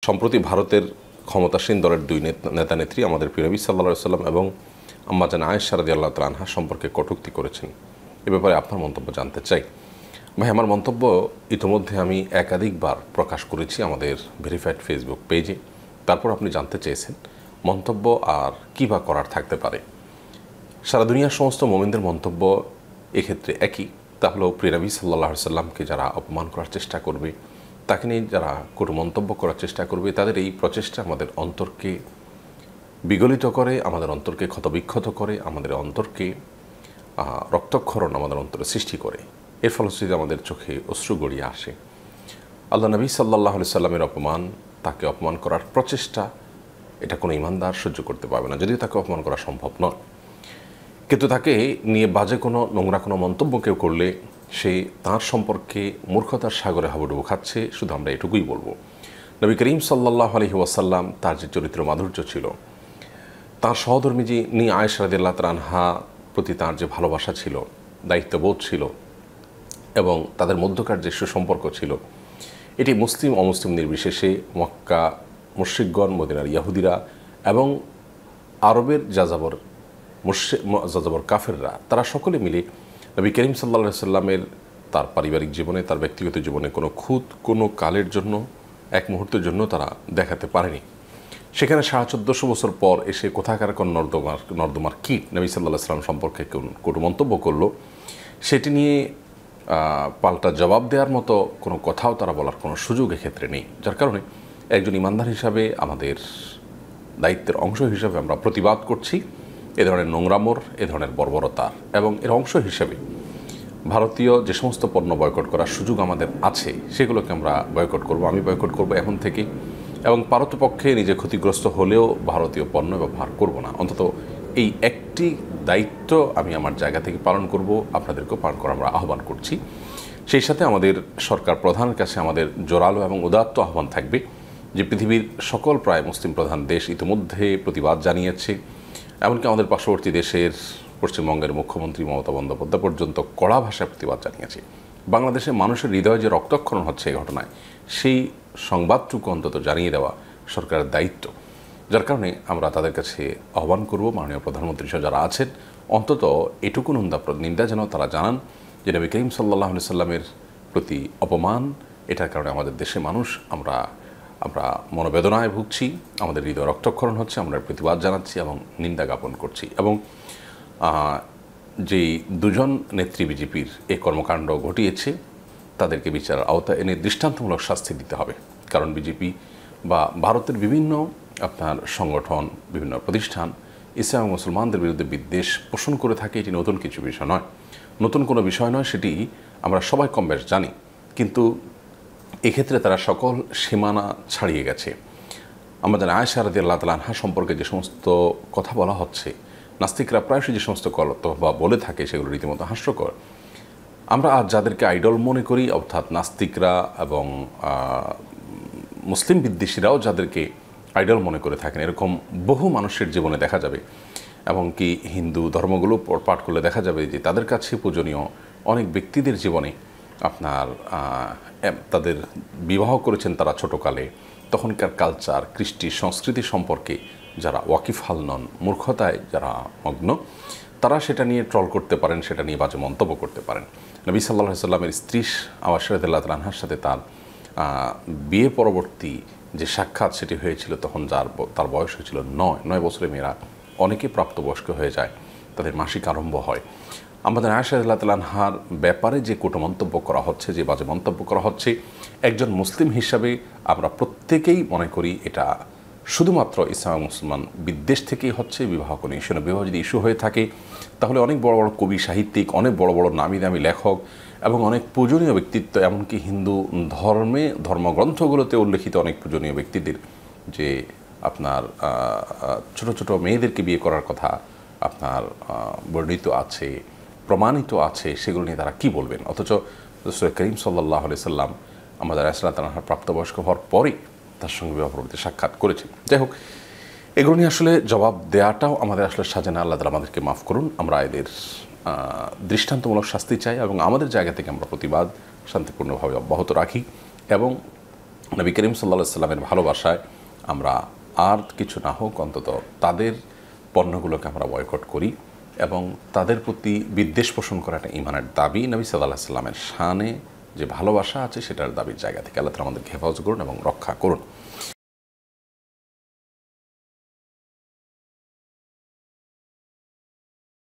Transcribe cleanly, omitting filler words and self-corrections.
সম্প্রতি ভারতের ক্ষমতাসীন দলের দুই নেতা নেত্রী আমাদের প্রিয় নবী সাল্লাল্লাহু আলাইহি ওয়াসাল্লাম এবং আম্মা জান আয়েশা রাদিয়াল্লাহু তাআলা আনহা সম্পর্কে কটূক্তি করেছেন। এ ব্যাপারে আপনার মন্তব্য জানতে চাই। ভাই, আমার মন্তব্য ইতিমধ্যে আমি একাধিকবার প্রকাশ করেছি আমাদের ভেরিফাইড ফেসবুক পেজে। তারপর আপনি জানতে চেয়েছেন মন্তব্য আর কী বা করার থাকতে পারে। সারা দুনিয়ার সমস্ত মুমিনদের মন্তব্য এক্ষেত্রে একই, তা হলো প্রিয় নবী সাল্লাল্লাহু আলাইহি ওয়াসাল্লামকে যারা অপমান করার চেষ্টা করবে, তাকে নিয়ে যারা কটু মন্তব্য করার চেষ্টা করবে, তাদের এই প্রচেষ্টা আমাদের অন্তরকে বিগলিত করে, আমাদের অন্তরকে ক্ষতবিক্ষত করে, আমাদের অন্তরকে রক্তক্ষরণ আমাদের অন্তরে সৃষ্টি করে। এর ফলশ্রুতিতে আমাদের চোখে অশ্রু গড়িয়ে আসে। আল্লাহ নবী সাল্লাল্লাহু আলাইহি ওয়াসাল্লামের অপমান, তাকে অপমান করার প্রচেষ্টা, এটা কোনো ইমানদার সহ্য করতে পারবে না, যদিও তাকে অপমান করা সম্ভব নয়। কিন্তু তাকে নিয়ে বাজে কোনো নোংরা কোনো মন্তব্য কেউ করলে সে তার সম্পর্কে মূর্খতার সাগরে হাবুডুবু খাচ্ছে। শুধু আমরা এটুকুই বলবো, নবী করিম সাল্লাল্লাহু আলাইহি ওয়াসাল্লাম তার যে চরিত্র মাধুর্য ছিল, তার সহধর্মী যিনি আয়েশা রাদিয়াল্লাহু তাআলা আনহা প্রতি তার যে ভালোবাসা ছিল, দায়িত্ববোধ ছিল এবং তাদের মধ্যকার যে সুসম্পর্ক ছিল, এটি মুসলিম অমুসলিম নির্বিশেষে মক্কা মুশরিকগণ, মদিনার ইয়াহুদিরা এবং আরবের যাযাবর কাফেররা, তারা সকলে মিলে নবী করিম সাল্লাল্লাহু আলাইহি ওয়াসাল্লামের তার পারিবারিক জীবনে, তার ব্যক্তিগত জীবনে কোনো খুঁত কোনো কালের জন্য, এক মুহূর্তের জন্য তারা দেখাতে পারেনি। সেখানে 1450 বছর পর এসে কোথাকার কোন নর্দমার কীট নবী সাল্লাল্লাহু আলাইহি ওয়াসাল্লাম সম্পর্কে কোনো মন্তব্য করলো, সেটি নিয়ে পাল্টা জবাব দেওয়ার মতো কোনো কথাও তারা বলার কোনো সুযোগ এক্ষেত্রে নেই। যার কারণে একজন ইমানদার হিসাবে আমাদের দায়িত্বের অংশ হিসাবে আমরা প্রতিবাদ করছি এ ধরনের নোংরামোর, এ ধরনের বর্বরতার, এবং এর অংশ হিসেবে ভারতীয় যে সমস্ত পণ্য বয়কট করার সুযোগ আমাদের আছে সেগুলোকে আমরা বয়কট করব। আমি বয়কট করব এখন থেকে, এবং পারতপক্ষে নিজে ক্ষতিগ্রস্ত হলেও ভারতীয় পণ্য ব্যবহার করব না। অন্তত এই একটি দায়িত্ব আমি আমার জায়গা থেকে পালন করব, আপনাদেরকেও পালন করার আমরা আহ্বান করছি। সেই সাথে আমাদের সরকার প্রধানের কাছে আমাদের জোরালো এবং উদাত্ত আহ্বান থাকবে যে পৃথিবীর সকল প্রায় মুসলিম প্রধান দেশ ইতিমধ্যে প্রতিবাদ জানিয়েছে, এমনকি আমাদের পার্শ্ববর্তী দেশের পশ্চিমবঙ্গের মুখ্যমন্ত্রী মমতা বন্দ্যোপাধ্যায় পর্যন্ত কড়া ভাষায় প্রতিবাদ জানিয়েছে। বাংলাদেশে মানুষের হৃদয়ে যে রক্তক্ষরণ হচ্ছে এই ঘটনায়, সেই সংবাদটুকু অন্তত জানিয়ে দেওয়া সরকারের দায়িত্ব। যার কারণে আমরা তাদের কাছে আহ্বান করব, মাননীয় প্রধানমন্ত্রী সহ যারা আছেন, অন্তত এটুকু নিন্দা যেন তারা জানান যে নবী করিম সাল্লাল্লাহু আলাইহি ওয়াসাল্লামের প্রতি অপমান, এটার কারণে আমাদের দেশে মানুষ আমরা মনোবেদনায় ভুগছি, আমাদের হৃদয় রক্তক্ষরণ হচ্ছে, আমরা প্রতিবাদ জানাচ্ছি এবং নিন্দা জ্ঞাপন করছি। এবং যেই দুজন নেত্রী বিজেপির এই কর্মকাণ্ড ঘটিয়েছে, তাদেরকে বিচারের আওতায় এনে দৃষ্টান্তমূলক শাস্তি দিতে হবে। কারণ বিজেপি বা ভারতের বিভিন্ন সংগঠন, বিভিন্ন প্রতিষ্ঠান ইসলাম এবং মুসলমানদের বিরুদ্ধে বিদ্বেষ পোষণ করে থাকে, এটি নতুন কিছু বিষয় নয়, নতুন কোনো বিষয় নয়, সেটি আমরা সবাই কম বেশ জানি। কিন্তু এক্ষেত্রে তারা সকল সীমানা ছাড়িয়ে গেছে। আমাদের আয়েশা রাদিয়াল্লাহু তাআলা আনহা সম্পর্কে যে সমস্ত কথা বলা হচ্ছে, নাস্তিকরা প্রায়শই যে সমস্ত বা বলে থাকে, সেগুলো রীতিমতো হাস্যকর। আমরা আজ যাদেরকে আইডল মনে করি, অর্থাৎ নাস্তিকরা এবং মুসলিম বিদ্বেষীরাও যাদেরকে আইডল মনে করে থাকেন, এরকম বহু মানুষের জীবনে দেখা যাবে। এমনকি হিন্দু ধর্মগুলো পাঠ করলে দেখা যাবে যে তাদের কাছে পূজনীয় অনেক ব্যক্তিদের জীবনে তাদের বিবাহ করেছেন তারা ছোটোকালে, তখনকার কালচার, কৃষ্টি, সংস্কৃতি সম্পর্কে যারা ওয়াকিফহাল নন, মূর্খতায় যারা মগ্ন, তারা সেটা নিয়ে ট্রল করতে পারেন, সেটা নিয়ে বাজে মন্তব্য করতে পারেন। নবী সাল্লাল্লাহু আলাইহি ওয়াসাল্লামের স্ত্রী আয়েশা রাদিয়াল্লাহু তাআলা আনহার সাথে তার বিয়ে পরবর্তী যে সাক্ষাৎ, সেটি হয়েছিল তখন তার বয়স হয়েছিল 9 বছরের মেয়েরা অনেকে প্রাপ্তবয়স্ক হয়ে যায়, তাদের মাসিক আরম্ভ হয়। আমাদের আয়েশা রাদিয়াল্লাহু তাআলা আনহার ব্যাপারে যে কটু মন্তব্য করা হচ্ছে, যে বাজে মন্তব্য করা হচ্ছে, একজন মুসলিম হিসাবে আমরা প্রত্যেকেই মনে করি এটা শুধুমাত্র ইসলাম মুসলমান বিদ্বেষ থেকেই হচ্ছে। বিবাহ কোনো ইস্যু না। বিবাহ যদি ইস্যু হয়ে থাকে, তাহলে অনেক বড় বড় কবি, সাহিত্যিক, অনেক বড় বড় নামি দামি লেখক এবং অনেক পূজনীয় ব্যক্তিত্ব, এমনকি হিন্দু ধর্মগ্রন্থগুলোতে উল্লেখিত অনেক পূজনীয় ব্যক্তিদের যে ছোট ছোট মেয়েদেরকে বিয়ে করার কথা বর্ণিত আছে, প্রমাণিত আছে, সেগুলো নিয়ে তারা কী বলবেন? অথচ রাসূল করিম সাল্লাল্লাহু আলাইহি ওয়াসাল্লাম আমাদের আয়েশা রাদিয়াল্লাহু তাআলা প্রাপ্তবয়স্ক হওয়ার পরে তার সঙ্গে বিবাহ পরবর্তী সাক্ষাৎ করেছেন। যাই হোক, এগুলো নিয়ে আসলে জবাব দেওয়াটাও আমাদের আসলে সাজে না। আল্লাহ তাআলা আমাদেরকে মাফ করুন। আমরা এদের দৃষ্টান্তমূলক শাস্তি চাই এবং আমাদের জায়গা থেকে আমরা প্রতিবাদ শান্তিপূর্ণভাবে অব্যাহত রাখি এবং নবী করিম সাল্লাল্লাহু আলাইহি সাল্লামের ভালোবাসায় আমরা আর কিছু না হোক অন্তত তাদের পণ্যগুলোকে আমরা বয়কট করি এবং তাদের প্রতি বিদ্বেষ পোষণ করা একটা ঈমানের দাবি। নবী সাল্লাল্লাহু আলাইহি সাল্লামের শানে যে ভালোবাসা আছে সেটার দাবির জায়গা থেকে আল্লাহ তাআলা আমাদেরকে হেফাজত করুন এবং রক্ষা করুন।